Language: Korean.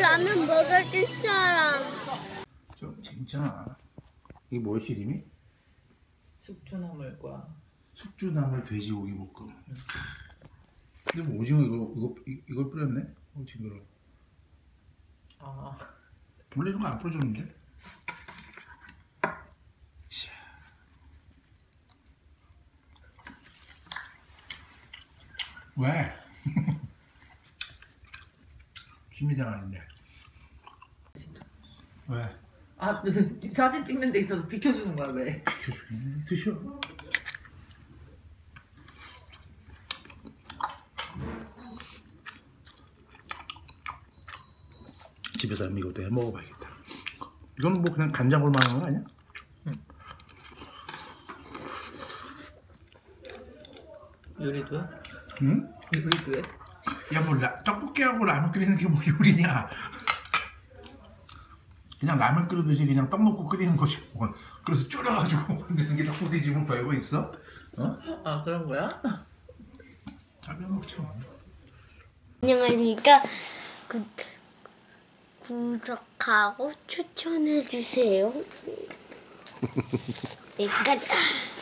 라면 먹어줄 사람. 좀 재밌잖아. 이게 뭐였지 이름이? 숙주나물과 숙주나물 돼지고기 볶음. 근데 뭐 오징어 이걸 뿌렸네? 징그러. 아 원래 이런 거 안 뿌려줬는데? 왜? 취미장 아닌데. 왜? 아, 사진 찍는 데 있어서 비켜주는 거야 왜? 비켜주겠네. 드셔. 집에서 한번 이것도 해 먹어봐야겠다. 이거는 뭐 그냥 간장으로 만든 거 아니야? 요리도 해? 응? 요리도 해? 야, 뭐 떡볶이하고 라면 끓이는 게 뭐 요리냐? 그냥 라면 끓이듯이 그냥 떡 넣고 끓이는 거지 뭐. 그래서 졸여가지고 만드는 게 떡볶이지 뭐 별거 있어? 어? 아 그런 거야? 짜면 먹죠. 안녕하십니까. 구독하고 추천해주세요. 내가